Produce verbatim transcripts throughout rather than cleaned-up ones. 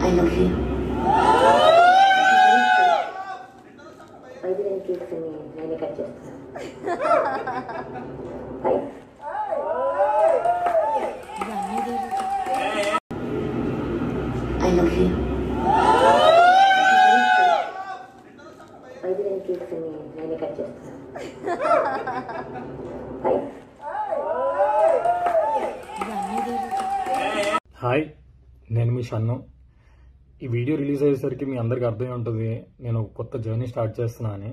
I love you. ఐదు నేను చూసుకుని నేనే కట్ చేస్తాను. I love you. ఐదు నేను చూసుకుని నేనే కట్ చేస్తాను. హాయ్, నేను మీ షన్ను. ఈ వీడియో రిలీజ్ అయ్యేసరికి మీ అందరికీ అర్థమై ఉంటుంది నేను ఒక కొత్త జర్నీ స్టార్ట్ చేస్తున్నా అని.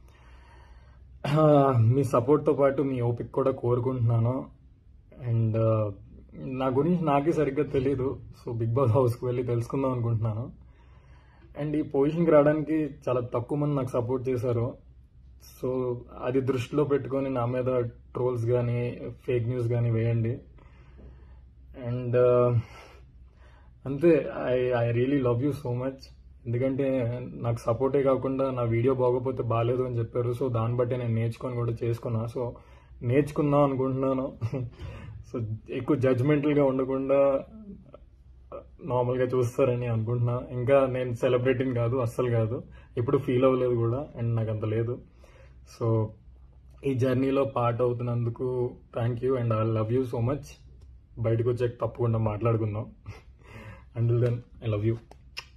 మీ సపోర్ట్తో పాటు మీ ఓపిక కూడా కోరుకుంటున్నాను. అండ్ నా గురించి నాకే సరిగ్గా తెలియదు, సో బిగ్ బాస్ హౌస్కి వెళ్ళి తెలుసుకుందాం అనుకుంటున్నాను. అండ్ ఈ పొజిషన్కి రావడానికి చాలా తక్కువ మంది నాకు సపోర్ట్ చేశారు. సో అది దృష్టిలో పెట్టుకొని నా మీద ట్రోల్స్ కానీ ఫేక్ న్యూస్ కానీ వేయండి. అండ్ అంతే, I I really love you so much. ఎందుకంటే నాకు సపోర్టే కాకుండా నా వీడియో బాగోపోతే బాగాలేదు అని చెప్పారు. సో దాన్ని బట్టి నేను నేర్చుకొని కూడా చేసుకున్నా. సో నేర్చుకుందాం అనుకుంటున్నాను. సో ఎక్కువ జడ్జ్మెంటల్గా ఉండకుండా నార్మల్గా చూస్తారని అనుకుంటున్నా. ఇంకా నేను సెలబ్రిటీని కాదు, అస్సలు కాదు, ఎప్పుడు ఫీల్ అవ్వలేదు కూడా, అండ్ నాకు అంత లేదు. సో ఈ జర్నీలో పార్ట్ అవుతున్నందుకు thank you and I love you so much. బయటకు వచ్చాక తప్పకుండా మాట్లాడుకుందాం. Until then I love you.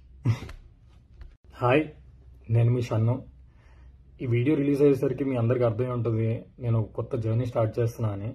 Hi, నేను మీ షన్ను. ఈ వీడియో రిలీజ్ అయ్యేసరికి మీ అందరికీ అర్థమై ఉంటుంది నేను ఒక కొత్త జర్నీ స్టార్ట్ చేస్తున్నా అని.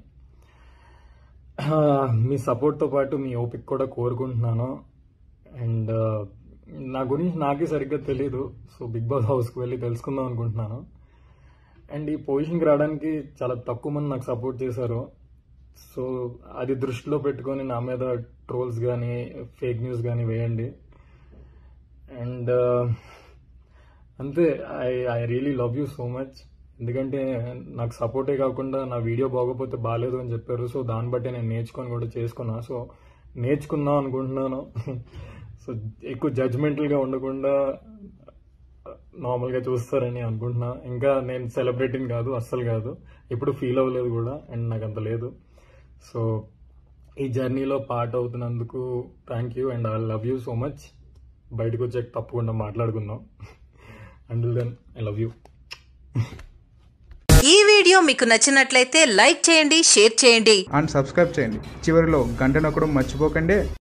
మీ సపోర్ట్తో పాటు మీ ఓపిక కూడా కోరుకుంటున్నాను. అండ్ నా గురించి నాకే సరిగ్గా తెలీదు, సో బిగ్ బాస్ హౌస్కి వెళ్ళి తెలుసుకుందాం అనుకుంటున్నాను. అండ్ ఈ పొజిషన్కి రావడానికి చాలా తక్కువ మంది నాకు సపోర్ట్ చేశారు. సో అది దృష్టిలో పెట్టుకొని నా మీద ట్రోల్స్ కానీ ఫేక్ న్యూస్ కానీ వేయండి. అండ్ అంతే, I I really love you so much. ఎందుకంటే నాకు సపోర్టే కాకుండా నా వీడియో బాగోపోతే బాగాలేదు అని చెప్పారు. సో దాన్ని బట్టి నేను నేర్చుకొని కూడా చేసుకున్నా. సో నేర్చుకుందాం అనుకుంటున్నాను. సో ఎక్కువ జడ్జ్మెంటల్గా ఉండకుండా నార్మల్గా చూస్తారని అనుకుంటున్నా. ఇంకా నేను సెలబ్రిటీని కాదు, అస్సలు కాదు, ఎప్పుడు ఫీల్ అవ్వలేదు కూడా, అండ్ నాకు అంత లేదు. సో ఈ జర్నీలో పార్ట్ అవుతున్నందుకు thank you and I love you so much. బయటకు వచ్చాక తప్పకుండా మాట్లాడుకుందాం. Until then I love you. ఈ వీడియో మీకు నచ్చినట్లయితే లైక్ చేయండి, షేర్ చేయండి అండ్ సబ్స్క్రైబ్ చేయండి. చివరిలో గంట నొక్కడం మర్చిపోకండి.